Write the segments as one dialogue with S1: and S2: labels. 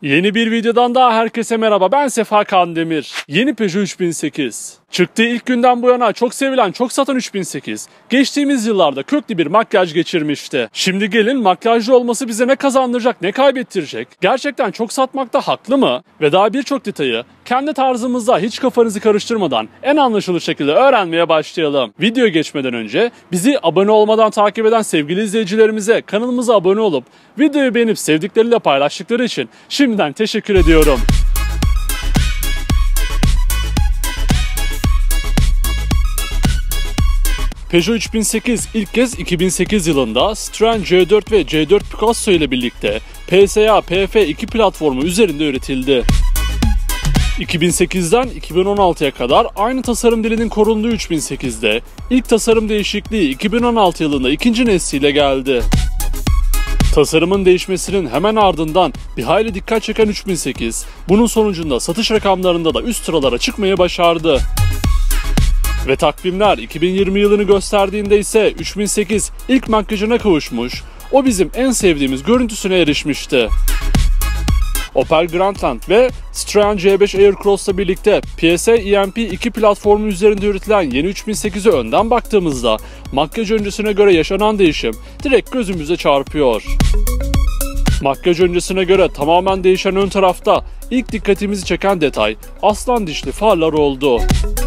S1: Yeni bir videodan daha herkese merhaba, ben Sefa Kandemir. Yeni Peugeot 3008. Çıktığı ilk günden bu yana çok sevilen, çok satan 3008, geçtiğimiz yıllarda köklü bir makyaj geçirmişti. Şimdi gelin makyajlı olması bize ne kazandıracak, ne kaybettirecek? Gerçekten çok satmakta haklı mı? Ve daha birçok detayı kendi tarzımızda hiç kafanızı karıştırmadan en anlaşılır şekilde öğrenmeye başlayalım. Videoya geçmeden önce bizi abone olmadan takip eden sevgili izleyicilerimize kanalımıza abone olup videoyu beğenip sevdikleriyle paylaştıkları için şimdiden teşekkür ediyorum. Peugeot 3008 ilk kez 2008 yılında Citroen C4 ve C4 Picasso ile birlikte PSA PF2 platformu üzerinde üretildi. 2008'den 2016'ya kadar aynı tasarım dilinin korunduğu 3008'de ilk tasarım değişikliği 2016 yılında ikinci nesliyle geldi. Tasarımın değişmesinin hemen ardından bir hayli dikkat çeken 3008, bunun sonucunda satış rakamlarında da üst sıralara çıkmayı başardı. Ve takvimler 2020 yılını gösterdiğinde ise 3008 ilk makyajına kavuşmuş, o bizim en sevdiğimiz görüntüsüne erişmişti. Opel Grandland ve Citroen C5 Aircross'la birlikte PSA EMP2 platformu üzerinde üretilen yeni 3008'e önden baktığımızda makyaj öncesine göre yaşanan değişim direkt gözümüze çarpıyor. Makyaj öncesine göre tamamen değişen ön tarafta ilk dikkatimizi çeken detay aslan dişli farlar oldu.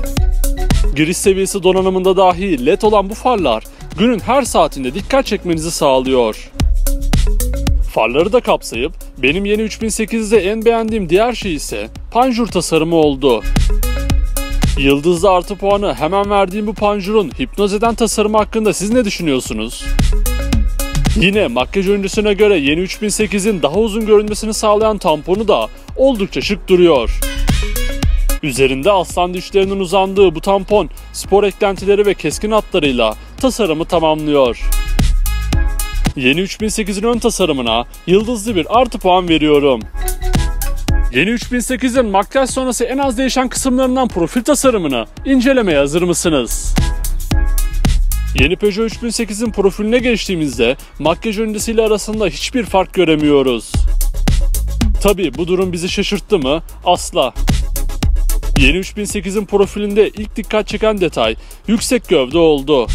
S1: Giriş seviyesi donanımında dahi LED olan bu farlar günün her saatinde dikkat çekmenizi sağlıyor. Farları da kapsayıp benim yeni 3008'de en beğendiğim diğer şey ise panjur tasarımı oldu. Yıldızlı artı puanı hemen verdiğim bu panjurun hipnoz eden tasarımı hakkında siz ne düşünüyorsunuz? Yine makyaj öncesine göre yeni 3008'in daha uzun görünmesini sağlayan tamponu da oldukça şık duruyor. Üzerinde aslan dişlerinin uzandığı bu tampon spor eklentileri ve keskin hatlarıyla tasarımı tamamlıyor. Yeni 3008'in ön tasarımına yıldızlı bir artı puan veriyorum. Yeni 3008'in makyaj sonrası en az değişen kısımlarından profil tasarımını incelemeye hazır mısınız? Yeni Peugeot 3008'in profiline geçtiğimizde makyaj öncesiyle arasında hiçbir fark göremiyoruz. Tabii bu durum bizi şaşırttı mı? Asla. Yeni 3008'in profilinde ilk dikkat çeken detay yüksek gövde oldu.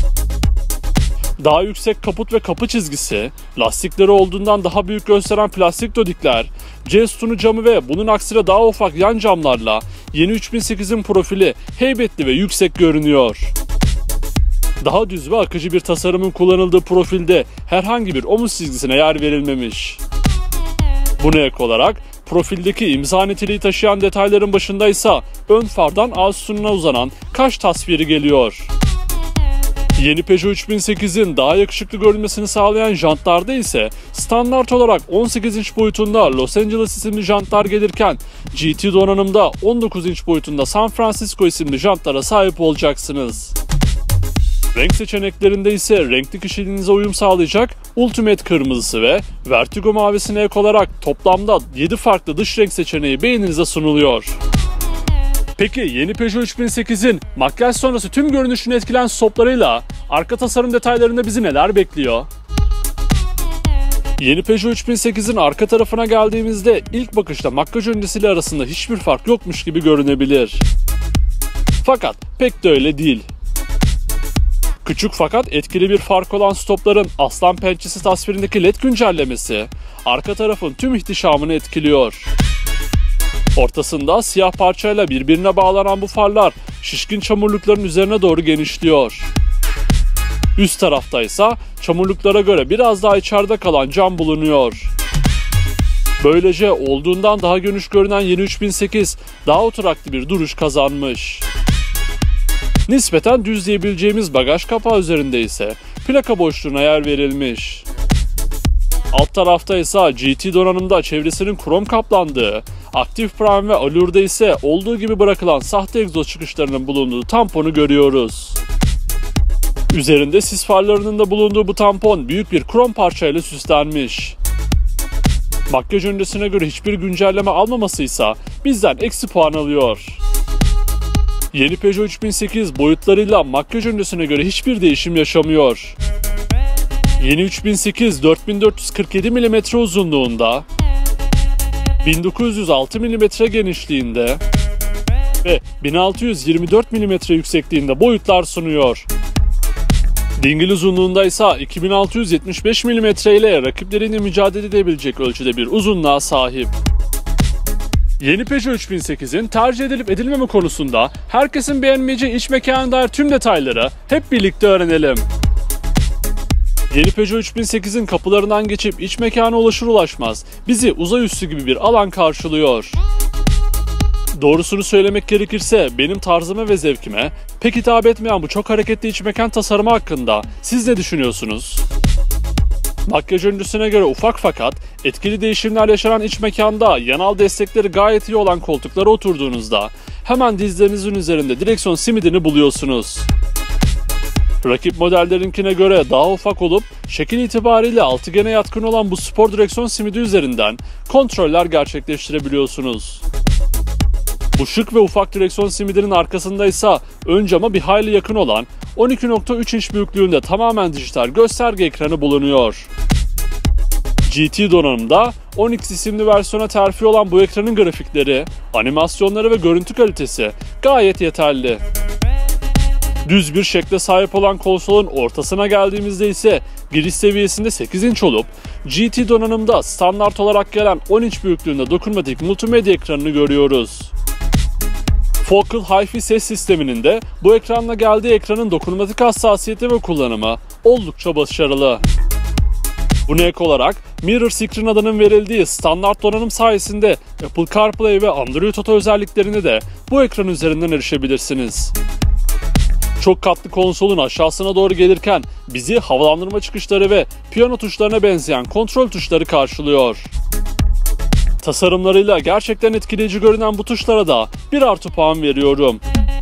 S1: Daha yüksek kaput ve kapı çizgisi, lastikleri olduğundan daha büyük gösteren plastik dodikler, C sütunu camı ve bunun aksine daha ufak yan camlarla yeni 3008'in profili heybetli ve yüksek görünüyor. Daha düz ve akıcı bir tasarımın kullanıldığı profilde herhangi bir omuz çizgisine yer verilmemiş. Buna ek olarak profildeki imza niteliği taşıyan detayların başındaysa ön fardan ağız sütununa uzanan kaş tasviri geliyor. Yeni Peugeot 3008'in daha yakışıklı görünmesini sağlayan jantlarda ise standart olarak 18 inç boyutunda Los Angeles isimli jantlar gelirken GT donanımda 19 inç boyutunda San Francisco isimli jantlara sahip olacaksınız. Renk seçeneklerinde ise renkli kişiliğinize uyum sağlayacak Ultimate kırmızısı ve Vertigo mavisine ek olarak toplamda 7 farklı dış renk seçeneği beğeninize sunuluyor. Peki yeni Peugeot 3008'in makyaj sonrası tüm görünüşünü etkileyen stoplarıyla arka tasarım detaylarında bizi neler bekliyor? Yeni Peugeot 3008'in arka tarafına geldiğimizde ilk bakışta makyaj öncesiyle arasında hiçbir fark yokmuş gibi görünebilir. Fakat pek de öyle değil. Küçük fakat etkili bir fark olan stopların aslan pençesi tasvirindeki LED güncellemesi arka tarafın tüm ihtişamını etkiliyor. Ortasında siyah parçayla birbirine bağlanan bu farlar şişkin çamurlukların üzerine doğru genişliyor. Üst tarafta ise çamurluklara göre biraz daha içeride kalan cam bulunuyor. Böylece olduğundan daha geniş görünen yeni 3008 daha oturaklı bir duruş kazanmış. Nispeten düz diyebileceğimiz bagaj kapağı üzerinde ise plaka boşluğuna yer verilmiş. Alt tarafta ise GT donanımda çevresinin krom kaplandığı, Active Prime ve Allure'da ise olduğu gibi bırakılan sahte egzoz çıkışlarının bulunduğu tamponu görüyoruz. Üzerinde sis farlarının da bulunduğu bu tampon büyük bir krom parçayla süslenmiş. Makyaj öncesine göre hiçbir güncelleme almamasıysa bizden eksi puan alıyor. Yeni Peugeot 3008 boyutlarıyla makyaj öncesine göre hiçbir değişim yaşamıyor. Yeni 3008 4447 mm uzunluğunda, 1906 mm genişliğinde ve 1624 mm yüksekliğinde boyutlar sunuyor. Dingil uzunluğunda ise 2675 mm ile rakipleriyle mücadele edebilecek ölçüde bir uzunluğa sahip. Yeni Peugeot 3008'in tercih edilip edilmeme konusunda herkesin beğenmeyeceği iç mekanına dair tüm detayları hep birlikte öğrenelim. Yeni Peugeot 3008'in kapılarından geçip iç mekana ulaşır ulaşmaz bizi uzay üssü gibi bir alan karşılıyor. Doğrusunu söylemek gerekirse benim tarzıma ve zevkime pek hitap etmeyen bu çok hareketli iç mekan tasarımı hakkında siz ne düşünüyorsunuz? Makyaj öncesine göre ufak fakat etkili değişimler yaşanan iç mekanda yanal destekleri gayet iyi olan koltuklara oturduğunuzda hemen dizlerinizin üzerinde direksiyon simidini buluyorsunuz. Rakip modellerinkine göre daha ufak olup şekil itibariyle altıgene yatkın olan bu spor direksiyon simidi üzerinden kontroller gerçekleştirebiliyorsunuz. Bu şık ve ufak direksiyon simidinin arkasında ise ön cama bir hayli yakın olan 12.3 inç büyüklüğünde tamamen dijital gösterge ekranı bulunuyor. GT donanımda 10X isimli versiyona terfi olan bu ekranın grafikleri, animasyonları ve görüntü kalitesi gayet yeterli. Düz bir şekle sahip olan konsolun ortasına geldiğimizde ise giriş seviyesinde 8 inç olup GT donanımda standart olarak gelen 10 inç büyüklüğünde dokunmatik multimedya ekranını görüyoruz. Focal Hi-Fi ses sisteminin de bu ekranla geldiği ekranın dokunmatik hassasiyeti ve kullanımı oldukça başarılı. Buna ek olarak Mirror Screen adının verildiği standart donanım sayesinde Apple CarPlay ve Android Auto özelliklerine de bu ekran üzerinden erişebilirsiniz. Çok katlı konsolun aşağısına doğru gelirken bizi havalandırma çıkışları ve piyano tuşlarına benzeyen kontrol tuşları karşılıyor. Tasarımlarıyla gerçekten etkileyici görünen bu tuşlara da 1 artı puan veriyorum.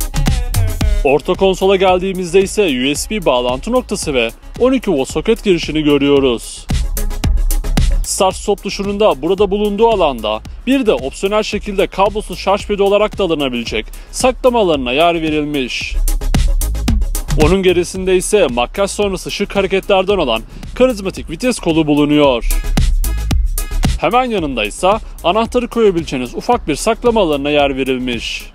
S1: Orta konsola geldiğimizde ise USB bağlantı noktası ve 12 volt soket girişini görüyoruz. Start stop tuşunun da burada bulunduğu alanda bir de opsiyonel şekilde kablosuz şarj pedi olarak da alınabilecek saklama alanına yer verilmiş. Onun gerisinde ise makyaj sonrası şık hareketlerden olan karizmatik vites kolu bulunuyor. Hemen yanında ise anahtarı koyabileceğiniz ufak bir saklama alanına yer verilmiş.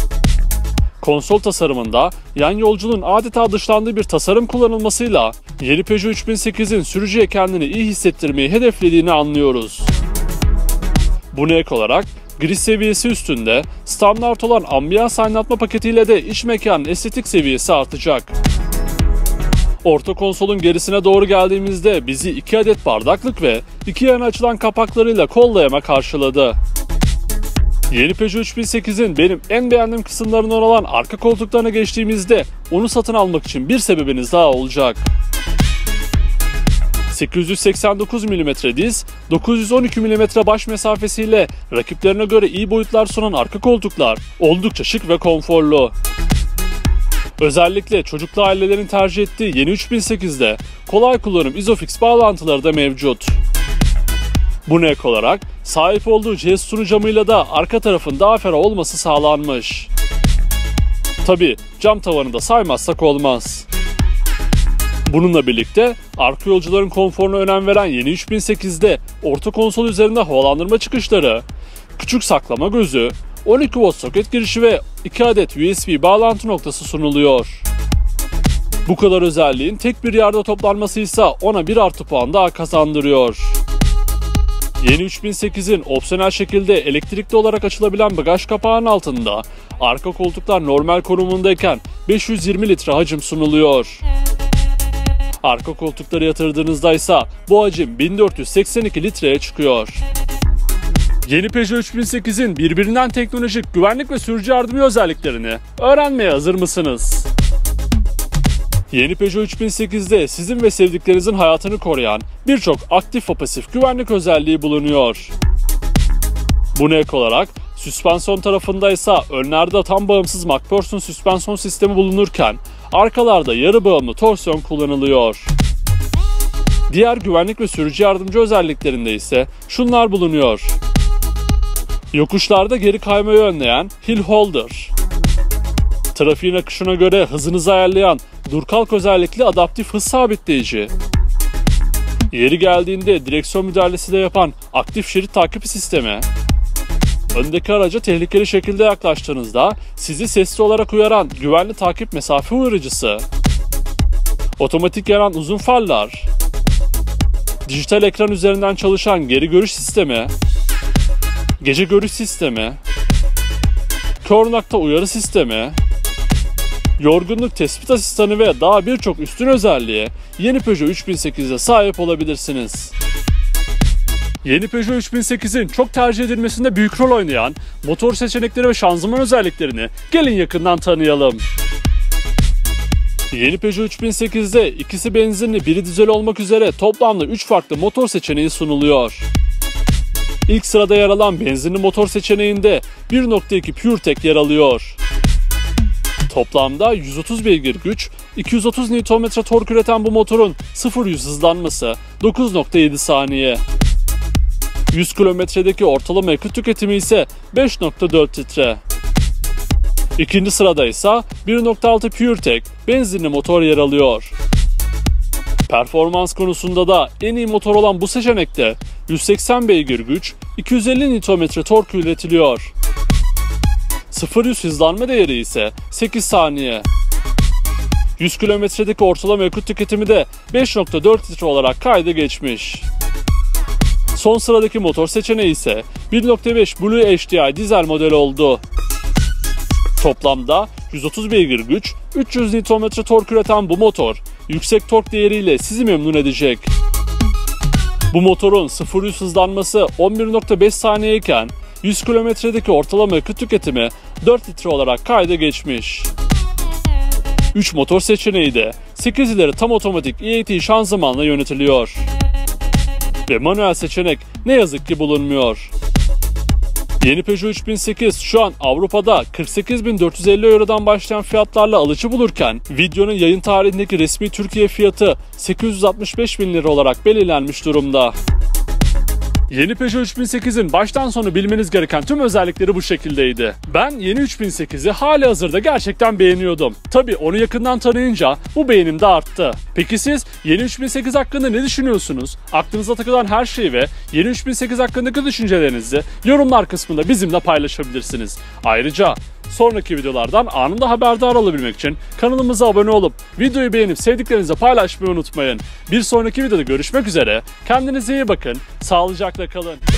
S1: Konsol tasarımında yan yolculuğun adeta dışlandığı bir tasarım kullanılmasıyla yeni Peugeot 3008'in sürücüye kendini iyi hissettirmeyi hedeflediğini anlıyoruz. Buna ek olarak giriş seviyesi üstünde standart olan ambiyans aydınlatma paketiyle de iç mekanın estetik seviyesi artacak. Orta konsolun gerisine doğru geldiğimizde bizi 2 adet bardaklık ve 2 yana açılan kapaklarıyla kollayama karşıladı. Yeni Peugeot 3008'in benim en beğendiğim kısımlarından olan arka koltuklarına geçtiğimizde onu satın almak için bir sebebiniz daha olacak. 889 mm diz, 912 mm baş mesafesiyle rakiplerine göre iyi boyutlar sunan arka koltuklar oldukça şık ve konforlu. Özellikle çocuklu ailelerin tercih ettiği yeni 3008'de kolay kullanım ISOFIX bağlantıları da mevcut. Buna ek olarak sahip olduğu cihaz sunu camıyla da arka tarafın daha ferah olması sağlanmış. Tabi cam tavanı da saymazsak olmaz. Bununla birlikte arka yolcuların konforuna önem veren yeni 3008'de orta konsol üzerinde havalandırma çıkışları, küçük saklama gözü, 12 volt soket girişi ve 2 adet USB bağlantı noktası sunuluyor. Bu kadar özelliğin tek bir yerde toplanması ise ona 1 artı puan daha kazandırıyor. Yeni 3008'in opsiyonel şekilde elektrikli olarak açılabilen bagaj kapağının altında arka koltuklar normal konumundayken 520 litre hacim sunuluyor. Arka koltukları yatırdığınızda ise bu hacim 1482 litreye çıkıyor. Yeni Peugeot 3008'in birbirinden teknolojik güvenlik ve sürücü yardımı özelliklerini öğrenmeye hazır mısınız? Yeni Peugeot 3008'de sizin ve sevdiklerinizin hayatını koruyan birçok aktif ve pasif güvenlik özelliği bulunuyor. Buna ek olarak süspansiyon tarafında ise önlerde tam bağımsız MacPherson süspansiyon sistemi bulunurken arkalarda yarı bağımlı torsiyon kullanılıyor. Diğer güvenlik ve sürücü yardımcı özelliklerinde ise şunlar bulunuyor. Yokuşlarda geri kaymayı önleyen Hill Holder, trafiğin akışına göre hızınızı ayarlayan dur kalk özellikli adaptif hız sabitleyici, yeri geldiğinde direksiyon müdahalesi de yapan aktif şerit takibi sistemi, Öndeki araca tehlikeli şekilde yaklaştığınızda sizi sesli olarak uyaran güvenli takip mesafe uyarıcısı. Otomatik yanan uzun farlar. Dijital ekran üzerinden çalışan geri görüş sistemi. Gece görüş sistemi. Kör nokta uyarı sistemi. Yorgunluk tespit asistanı ve daha birçok üstün özelliğe yeni Peugeot 3008'de sahip olabilirsiniz. Yeni Peugeot 3008'in çok tercih edilmesinde büyük rol oynayan motor seçenekleri ve şanzıman özelliklerini gelin yakından tanıyalım. Yeni Peugeot 3008'de ikisi benzinli biri dizel olmak üzere toplamda 3 farklı motor seçeneği sunuluyor. İlk sırada yer alan benzinli motor seçeneğinde 1.2 PureTech yer alıyor. Toplamda 130 beygir güç, 230 Nm tork üreten bu motorun 0-100 hızlanması 9.7 saniye. 100 kilometredeki ortalama yakıt tüketimi ise 5.4 litre. İkinci sırada ise 1.6 PureTech benzinli motor yer alıyor. Performans konusunda da en iyi motor olan bu seçenekte 180 beygir güç, 250 Nm tork üretiliyor. 0-100 hızlanma değeri ise 8 saniye. 100 kilometredeki ortalama yakıt tüketimi de 5.4 litre olarak kayda geçmiş. Son sıradaki motor seçeneği ise 1.5 Blue HDI dizel model oldu. Toplamda 130 beygir güç, 300 Nm tork üreten bu motor, yüksek tork değeriyle sizi memnun edecek. Bu motorun 0-100 hızlanması 11.5 saniyeyken 100 kilometredeki ortalama yakıt tüketimi 4 litre olarak kayda geçmiş. 3 motor seçeneği de 8 ileri tam otomatik EAT şanzımanla yönetiliyor. Ve manuel seçenek ne yazık ki bulunmuyor. Yeni Peugeot 3008 şu an Avrupa'da 48.450 Euro'dan başlayan fiyatlarla alıcı bulurken videonun yayın tarihindeki resmi Türkiye fiyatı 865.000 lira olarak belirlenmiş durumda. Yeni Peugeot 3008'in baştan sona bilmeniz gereken tüm özellikleri bu şekildeydi. Ben yeni 3008'i halihazırda gerçekten beğeniyordum. Tabii onu yakından tanıyınca bu beğenim de arttı. Peki siz yeni 3008 hakkında ne düşünüyorsunuz? Aklınıza takılan her şeyi ve yeni 3008 hakkındaki düşüncelerinizi yorumlar kısmında bizimle paylaşabilirsiniz. Ayrıca sonraki videolardan anında haberdar olabilmek için kanalımıza abone olup videoyu beğenip sevdiklerinizle paylaşmayı unutmayın. Bir sonraki videoda görüşmek üzere. Kendinize iyi bakın. Sağlıcakla kalın.